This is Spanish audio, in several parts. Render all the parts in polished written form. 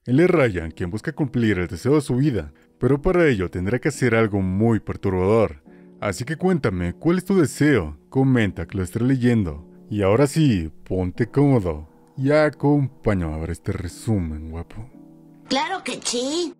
Él es Ryan, quien busca cumplir el deseo de su vida, pero para ello tendrá que hacer algo muy perturbador. Así que cuéntame, ¿cuál es tu deseo? Comenta que lo estaré leyendo. Y ahora sí, ponte cómodo y acompáñame a ver este resumen, guapo. ¡Claro que sí!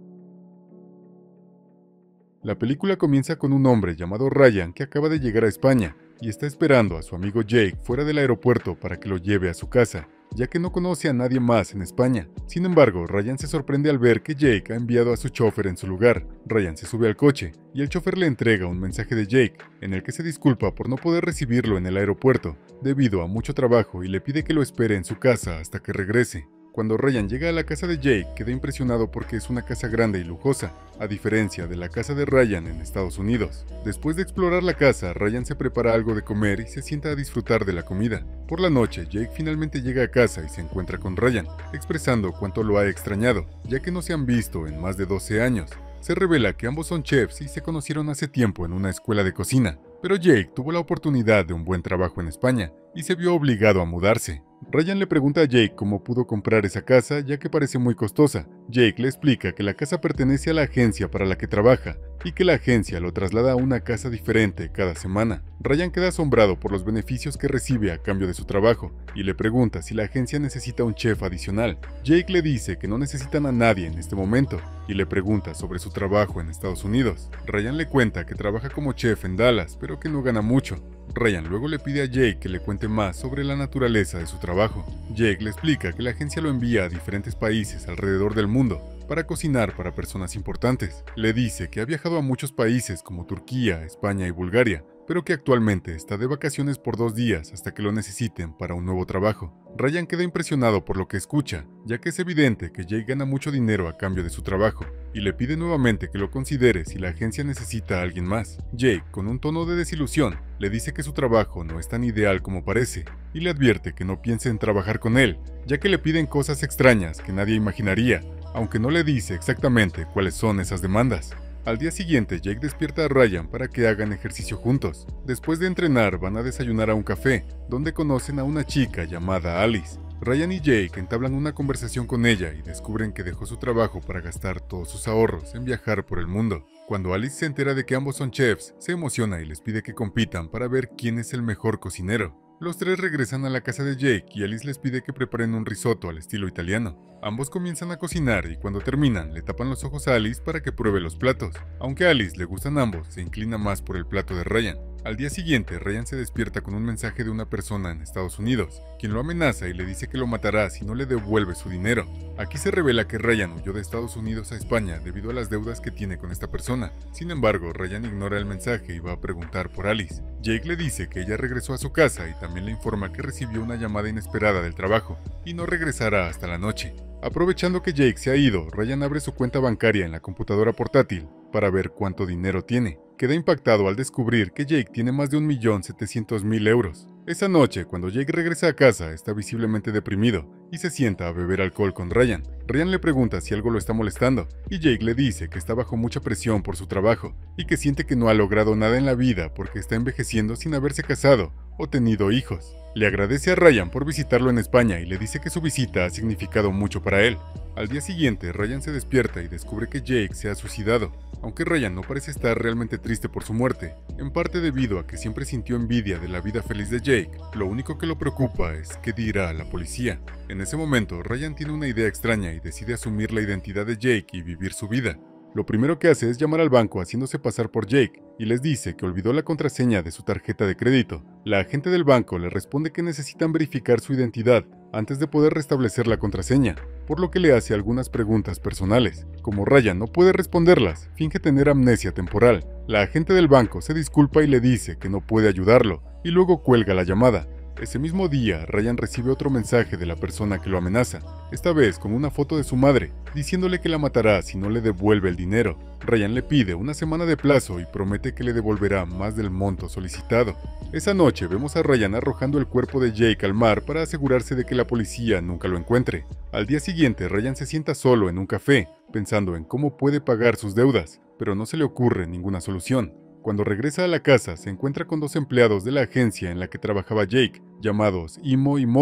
La película comienza con un hombre llamado Ryan que acaba de llegar a España y está esperando a su amigo Jake fuera del aeropuerto para que lo lleve a su casa, ya que no conoce a nadie más en España. Sin embargo, Ryan se sorprende al ver que Jake ha enviado a su chofer en su lugar. Ryan se sube al coche y el chofer le entrega un mensaje de Jake, en el que se disculpa por no poder recibirlo en el aeropuerto, debido a mucho trabajo, y le pide que lo espere en su casa hasta que regrese. Cuando Ryan llega a la casa de Jake, queda impresionado porque es una casa grande y lujosa, a diferencia de la casa de Ryan en Estados Unidos. Después de explorar la casa, Ryan se prepara algo de comer y se sienta a disfrutar de la comida. Por la noche, Jake finalmente llega a casa y se encuentra con Ryan, expresando cuánto lo ha extrañado, ya que no se han visto en más de 12 años. Se revela que ambos son chefs y se conocieron hace tiempo en una escuela de cocina, pero Jake tuvo la oportunidad de un buen trabajo en España y se vio obligado a mudarse. Ryan le pregunta a Jake cómo pudo comprar esa casa, ya que parece muy costosa. Jake le explica que la casa pertenece a la agencia para la que trabaja y que la agencia lo traslada a una casa diferente cada semana. Ryan queda asombrado por los beneficios que recibe a cambio de su trabajo y le pregunta si la agencia necesita un chef adicional. Jake le dice que no necesitan a nadie en este momento y le pregunta sobre su trabajo en Estados Unidos. Ryan le cuenta que trabaja como chef en Dallas, pero que no gana mucho. Ryan luego le pide a Jake que le cuente más sobre la naturaleza de su trabajo. Jake le explica que la agencia lo envía a diferentes países alrededor del mundo para cocinar para personas importantes. Le dice que ha viajado a muchos países como Turquía, España y Bulgaria, pero que actualmente está de vacaciones por 2 días hasta que lo necesiten para un nuevo trabajo. Ryan queda impresionado por lo que escucha, ya que es evidente que Jake gana mucho dinero a cambio de su trabajo, y le pide nuevamente que lo considere si la agencia necesita a alguien más. Jake, con un tono de desilusión, le dice que su trabajo no es tan ideal como parece, y le advierte que no piense en trabajar con él, ya que le piden cosas extrañas que nadie imaginaría, aunque no le dice exactamente cuáles son esas demandas. Al día siguiente, Jake despierta a Ryan para que hagan ejercicio juntos. Después de entrenar, van a desayunar a un café, donde conocen a una chica llamada Alice. Ryan y Jake entablan una conversación con ella y descubren que dejó su trabajo para gastar todos sus ahorros en viajar por el mundo. Cuando Alice se entera de que ambos son chefs, se emociona y les pide que compitan para ver quién es el mejor cocinero. Los tres regresan a la casa de Jake y Alice les pide que preparen un risotto al estilo italiano. Ambos comienzan a cocinar y cuando terminan le tapan los ojos a Alice para que pruebe los platos. Aunque a Alice le gustan ambos, se inclina más por el plato de Ryan. Al día siguiente, Ryan se despierta con un mensaje de una persona en Estados Unidos, quien lo amenaza y le dice que lo matará si no le devuelve su dinero. Aquí se revela que Ryan huyó de Estados Unidos a España debido a las deudas que tiene con esta persona. Sin embargo, Ryan ignora el mensaje y va a preguntar por Alice. Jake le dice que ella regresó a su casa y también le informa que recibió una llamada inesperada del trabajo y no regresará hasta la noche. Aprovechando que Jake se ha ido, Ryan abre su cuenta bancaria en la computadora portátil para ver cuánto dinero tiene. Queda impactado al descubrir que Jake tiene más de 1.700.000 euros. Esa noche, cuando Jake regresa a casa, está visiblemente deprimido y se sienta a beber alcohol con Ryan. Ryan le pregunta si algo lo está molestando y Jake le dice que está bajo mucha presión por su trabajo y que siente que no ha logrado nada en la vida porque está envejeciendo sin haberse casado o tenido hijos. Le agradece a Ryan por visitarlo en España y le dice que su visita ha significado mucho para él. Al día siguiente, Ryan se despierta y descubre que Jake se ha suicidado, aunque Ryan no parece estar realmente triste por su muerte, en parte debido a que siempre sintió envidia de la vida feliz de Jake. Lo único que lo preocupa es qué dirá la policía. En ese momento, Ryan tiene una idea extraña y decide asumir la identidad de Jake y vivir su vida. Lo primero que hace es llamar al banco haciéndose pasar por Jake y les dice que olvidó la contraseña de su tarjeta de crédito. La agente del banco le responde que necesitan verificar su identidad antes de poder restablecer la contraseña, por lo que le hace algunas preguntas personales. Como Ryan no puede responderlas, finge tener amnesia temporal. La agente del banco se disculpa y le dice que no puede ayudarlo, y luego cuelga la llamada. Ese mismo día, Ryan recibe otro mensaje de la persona que lo amenaza, esta vez con una foto de su madre, diciéndole que la matará si no le devuelve el dinero. Ryan le pide una semana de plazo y promete que le devolverá más del monto solicitado. Esa noche vemos a Ryan arrojando el cuerpo de Jake al mar para asegurarse de que la policía nunca lo encuentre. Al día siguiente, Ryan se sienta solo en un café, pensando en cómo puede pagar sus deudas, pero no se le ocurre ninguna solución. Cuando regresa a la casa, se encuentra con dos empleados de la agencia en la que trabajaba Jake, llamados Imo y Morris,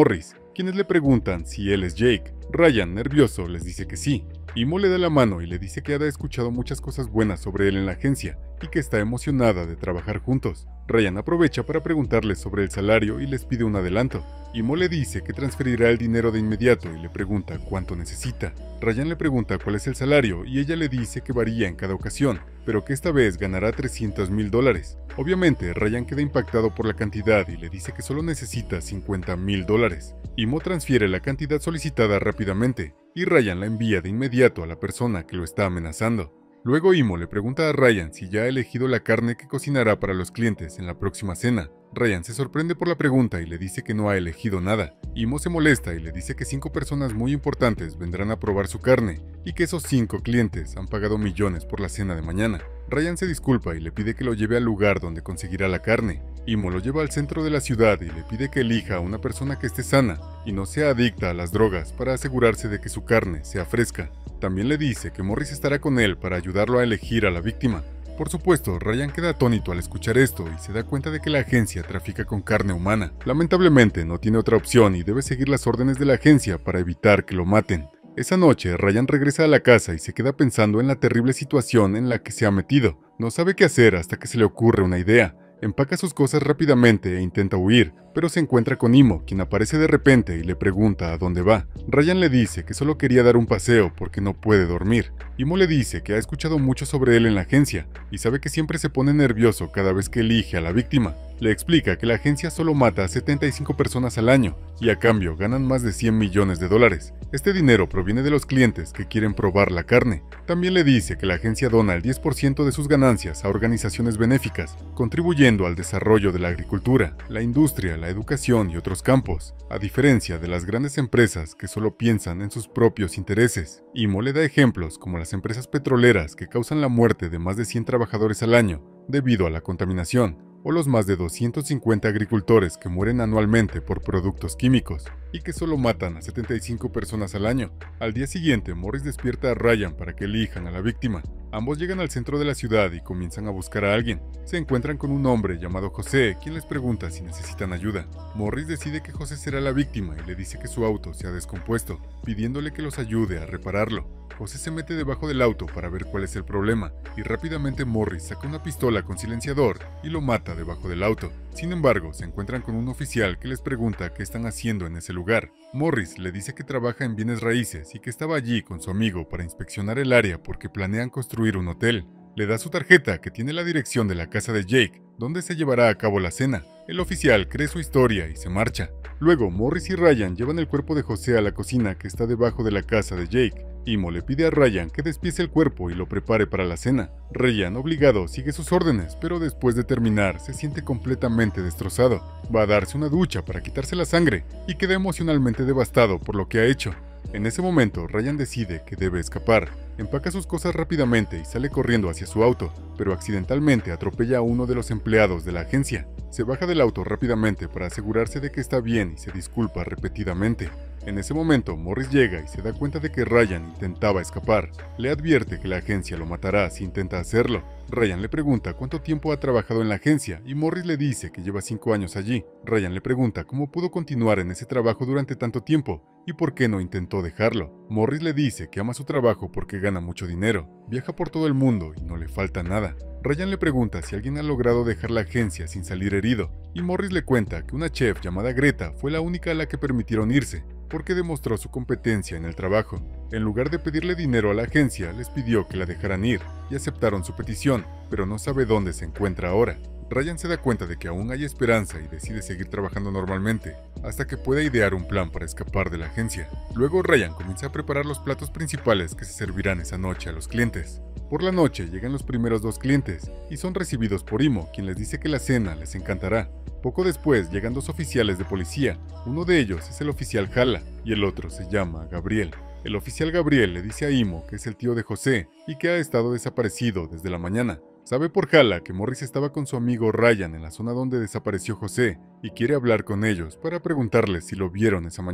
quienes le preguntan si él es Jake. Ryan, nervioso, les dice que sí. Imo le da la mano y le dice que ha escuchado muchas cosas buenas sobre él en la agencia y que está emocionada de trabajar juntos. Ryan aprovecha para preguntarles sobre el salario y les pide un adelanto. Imo le dice que transferirá el dinero de inmediato y le pregunta cuánto necesita. Ryan le pregunta cuál es el salario y ella le dice que varía en cada ocasión, pero que esta vez ganará $300,000. Obviamente, Ryan queda impactado por la cantidad y le dice que solo necesita $50,000. Imo transfiere la cantidad solicitada rápidamente y Ryan la envía de inmediato a la persona que lo está amenazando. Luego Imo le pregunta a Ryan si ya ha elegido la carne que cocinará para los clientes en la próxima cena. Ryan se sorprende por la pregunta y le dice que no ha elegido nada. Imo se molesta y le dice que 5 personas muy importantes vendrán a probar su carne y que esos 5 clientes han pagado millones por la cena de mañana. Ryan se disculpa y le pide que lo lleve al lugar donde conseguirá la carne. Imo lo lleva al centro de la ciudad y le pide que elija a una persona que esté sana y no sea adicta a las drogas para asegurarse de que su carne sea fresca. También le dice que Morris estará con él para ayudarlo a elegir a la víctima. Por supuesto, Ryan queda atónito al escuchar esto y se da cuenta de que la agencia trafica con carne humana. Lamentablemente no tiene otra opción y debe seguir las órdenes de la agencia para evitar que lo maten. Esa noche, Ryan regresa a la casa y se queda pensando en la terrible situación en la que se ha metido. No sabe qué hacer hasta que se le ocurre una idea. Empaca sus cosas rápidamente e intenta huir, pero se encuentra con Imo, quien aparece de repente y le pregunta a dónde va. Ryan le dice que solo quería dar un paseo porque no puede dormir. Imo le dice que ha escuchado mucho sobre él en la agencia y sabe que siempre se pone nervioso cada vez que elige a la víctima. Le explica que la agencia solo mata a 75 personas al año y a cambio ganan más de $100 millones. Este dinero proviene de los clientes que quieren probar la carne. También le dice que la agencia dona el 10% de sus ganancias a organizaciones benéficas, contribuyendo al desarrollo de la agricultura, la industria, la educación y otros campos, a diferencia de las grandes empresas que solo piensan en sus propios intereses. Imo le da ejemplos como las empresas petroleras que causan la muerte de más de 100 trabajadores al año debido a la contaminación, o los más de 250 agricultores que mueren anualmente por productos químicos y que solo matan a 75 personas al año. Al día siguiente, Morris despierta a Ryan para que elijan a la víctima. Ambos llegan al centro de la ciudad y comienzan a buscar a alguien. Se encuentran con un hombre llamado José, quien les pregunta si necesitan ayuda. Morris decide que José será la víctima y le dice que su auto se ha descompuesto, pidiéndole que los ayude a repararlo. José se mete debajo del auto para ver cuál es el problema, y rápidamente Morris saca una pistola con silenciador y lo mata debajo del auto. Sin embargo, se encuentran con un oficial que les pregunta qué están haciendo en ese lugar. Morris le dice que trabaja en bienes raíces y que estaba allí con su amigo para inspeccionar el área porque planean construir un hotel. Le da su tarjeta que tiene la dirección de la casa de Jake, donde se llevará a cabo la cena. El oficial cree su historia y se marcha. Luego, Morris y Ryan llevan el cuerpo de José a la cocina que está debajo de la casa de Jake. Imo le pide a Ryan que despiece el cuerpo y lo prepare para la cena. Ryan, obligado, sigue sus órdenes, pero después de terminar se siente completamente destrozado. Va a darse una ducha para quitarse la sangre y queda emocionalmente devastado por lo que ha hecho. En ese momento, Ryan decide que debe escapar. Empaca sus cosas rápidamente y sale corriendo hacia su auto, pero accidentalmente atropella a uno de los empleados de la agencia. Se baja del auto rápidamente para asegurarse de que está bien y se disculpa repetidamente. En ese momento, Morris llega y se da cuenta de que Ryan intentaba escapar. Le advierte que la agencia lo matará si intenta hacerlo. Ryan le pregunta cuánto tiempo ha trabajado en la agencia y Morris le dice que lleva 5 años allí. Ryan le pregunta cómo pudo continuar en ese trabajo durante tanto tiempo y por qué no intentó dejarlo. Morris le dice que ama su trabajo porque gana mucho dinero, viaja por todo el mundo y no le falta nada. Ryan le pregunta si alguien ha logrado dejar la agencia sin salir herido, y Morris le cuenta que una chef llamada Greta fue la única a la que permitieron irse, porque demostró su competencia en el trabajo. En lugar de pedirle dinero a la agencia, les pidió que la dejaran ir, y aceptaron su petición, pero no sabe dónde se encuentra ahora. Ryan se da cuenta de que aún hay esperanza y decide seguir trabajando normalmente, hasta que pueda idear un plan para escapar de la agencia. Luego Ryan comienza a preparar los platos principales que se servirán esa noche a los clientes. Por la noche llegan los primeros 2 clientes, y son recibidos por Imo, quien les dice que la cena les encantará. Poco después llegan 2 oficiales de policía, uno de ellos es el oficial Hala, y el otro se llama Gabriel. El oficial Gabriel le dice a Imo que es el tío de José, y que ha estado desaparecido desde la mañana. Sabe por Hala que Morris estaba con su amigo Ryan en la zona donde desapareció José y quiere hablar con ellos para preguntarles si lo vieron esa mañana.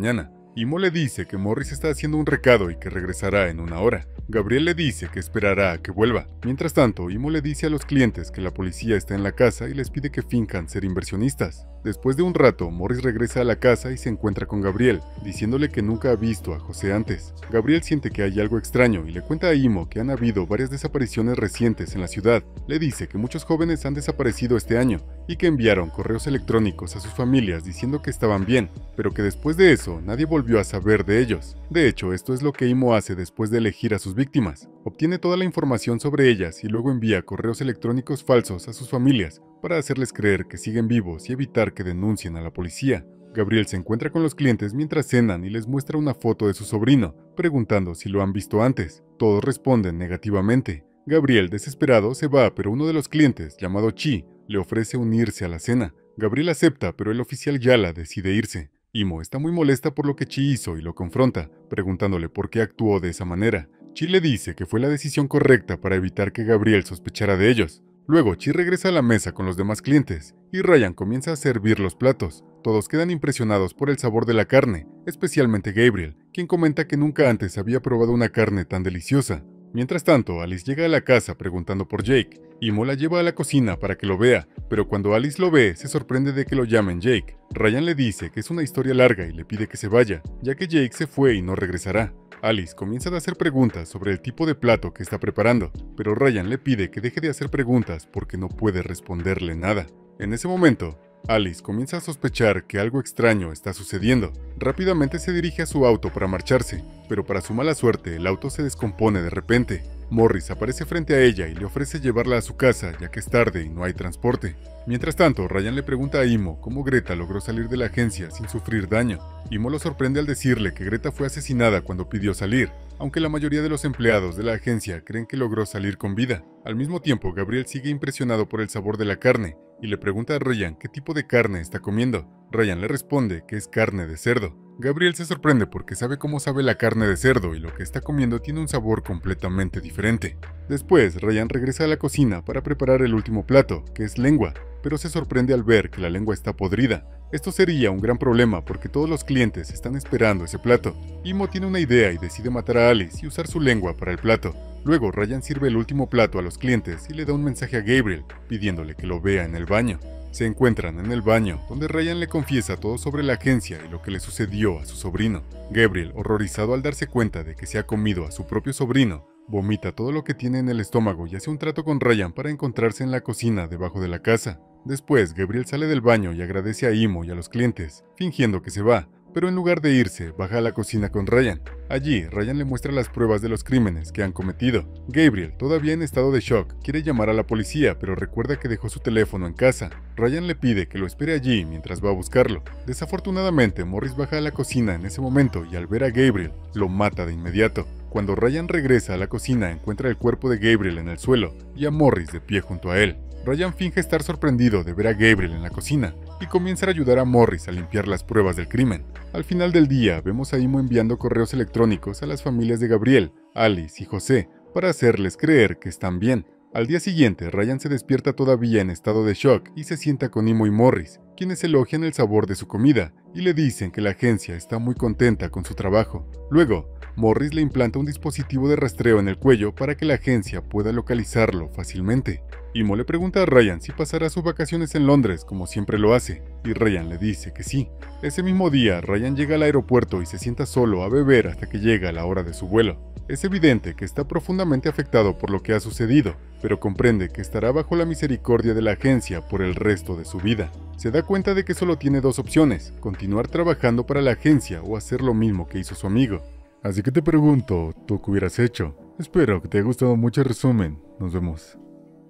Imo le dice que Morris está haciendo un recado y que regresará en una hora. Gabriel le dice que esperará a que vuelva. Mientras tanto, Imo le dice a los clientes que la policía está en la casa y les pide que finjan ser inversionistas. Después de un rato, Morris regresa a la casa y se encuentra con Gabriel, diciéndole que nunca ha visto a José antes. Gabriel siente que hay algo extraño y le cuenta a Imo que han habido varias desapariciones recientes en la ciudad. Le dice que muchos jóvenes han desaparecido este año y que enviaron correos electrónicos a sus familias diciendo que estaban bien, pero que después de eso nadie volvió a saber de ellos. De hecho, esto es lo que Imo hace después de elegir a sus víctimas. Obtiene toda la información sobre ellas y luego envía correos electrónicos falsos a sus familias para hacerles creer que siguen vivos y evitar que denuncien a la policía. Gabriel se encuentra con los clientes mientras cenan y les muestra una foto de su sobrino, preguntando si lo han visto antes. Todos responden negativamente. Gabriel, desesperado, se va, pero uno de los clientes, llamado Chi, le ofrece unirse a la cena. Gabriel acepta, pero el oficial Yala decide irse. Imo está muy molesta por lo que Chi hizo y lo confronta, preguntándole por qué actuó de esa manera. Chi le dice que fue la decisión correcta para evitar que Gabriel sospechara de ellos. Luego, Chi regresa a la mesa con los demás clientes, y Ryan comienza a servir los platos. Todos quedan impresionados por el sabor de la carne, especialmente Gabriel, quien comenta que nunca antes había probado una carne tan deliciosa. Mientras tanto, Alice llega a la casa preguntando por Jake. Imo la lleva a la cocina para que lo vea, pero cuando Alice lo ve, se sorprende de que lo llamen Jake. Ryan le dice que es una historia larga y le pide que se vaya, ya que Jake se fue y no regresará. Alice comienza a hacer preguntas sobre el tipo de plato que está preparando, pero Ryan le pide que deje de hacer preguntas porque no puede responderle nada. En ese momento, Alice comienza a sospechar que algo extraño está sucediendo. Rápidamente se dirige a su auto para marcharse, pero para su mala suerte el auto se descompone de repente. Morris aparece frente a ella y le ofrece llevarla a su casa ya que es tarde y no hay transporte. Mientras tanto, Ryan le pregunta a Imo cómo Greta logró salir de la agencia sin sufrir daño. Imo lo sorprende al decirle que Greta fue asesinada cuando pidió salir, aunque la mayoría de los empleados de la agencia creen que logró salir con vida. Al mismo tiempo, Gabriel sigue impresionado por el sabor de la carne y le pregunta a Ryan qué tipo de carne está comiendo. Ryan le responde que es carne de cerdo. Gabriel se sorprende porque sabe cómo sabe la carne de cerdo y lo que está comiendo tiene un sabor completamente diferente. Después, Ryan regresa a la cocina para preparar el último plato, que es lengua, pero se sorprende al ver que la lengua está podrida. Esto sería un gran problema porque todos los clientes están esperando ese plato. Imo tiene una idea y decide matar a Alice y usar su lengua para el plato. Luego, Ryan sirve el último plato a los clientes y le da un mensaje a Gabriel, pidiéndole que lo vea en el baño. Se encuentran en el baño, donde Ryan le confiesa todo sobre la agencia y lo que le sucedió a su sobrino. Gabriel, horrorizado al darse cuenta de que se ha comido a su propio sobrino, vomita todo lo que tiene en el estómago y hace un trato con Ryan para encontrarse en la cocina debajo de la casa. Después, Gabriel sale del baño y agradece a Imo y a los clientes, fingiendo que se va, pero en lugar de irse, baja a la cocina con Ryan. Allí, Ryan le muestra las pruebas de los crímenes que han cometido. Gabriel, todavía en estado de shock, quiere llamar a la policía, pero recuerda que dejó su teléfono en casa. Ryan le pide que lo espere allí mientras va a buscarlo. Desafortunadamente, Morris baja a la cocina en ese momento y al ver a Gabriel, lo mata de inmediato. Cuando Ryan regresa a la cocina, encuentra el cuerpo de Gabriel en el suelo y a Morris de pie junto a él. Ryan finge estar sorprendido de ver a Gabriel en la cocina y comienza a ayudar a Morris a limpiar las pruebas del crimen. Al final del día, vemos a Imo enviando correos electrónicos a las familias de Gabriel, Alice y José para hacerles creer que están bien. Al día siguiente, Ryan se despierta todavía en estado de shock y se sienta con Imo y Morris, quienes elogian el sabor de su comida y le dicen que la agencia está muy contenta con su trabajo. Luego, Morris le implanta un dispositivo de rastreo en el cuello para que la agencia pueda localizarlo fácilmente. Imo le pregunta a Ryan si pasará sus vacaciones en Londres como siempre lo hace, y Ryan le dice que sí. Ese mismo día, Ryan llega al aeropuerto y se sienta solo a beber hasta que llega la hora de su vuelo. Es evidente que está profundamente afectado por lo que ha sucedido, pero comprende que estará bajo la misericordia de la agencia por el resto de su vida. Se da cuenta de que solo tiene dos opciones: continuar trabajando para la agencia o hacer lo mismo que hizo su amigo. Así que te pregunto, ¿tú qué hubieras hecho? Espero que te haya gustado mucho el resumen. Nos vemos.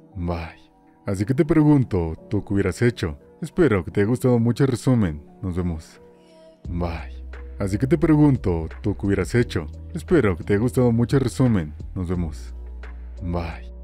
Bye. Así que te pregunto, ¿tú qué hubieras hecho? Espero que te haya gustado mucho el resumen. Nos vemos. Bye. Así que te pregunto, ¿tú qué hubieras hecho? Espero que te haya gustado mucho el resumen. Nos vemos. Bye.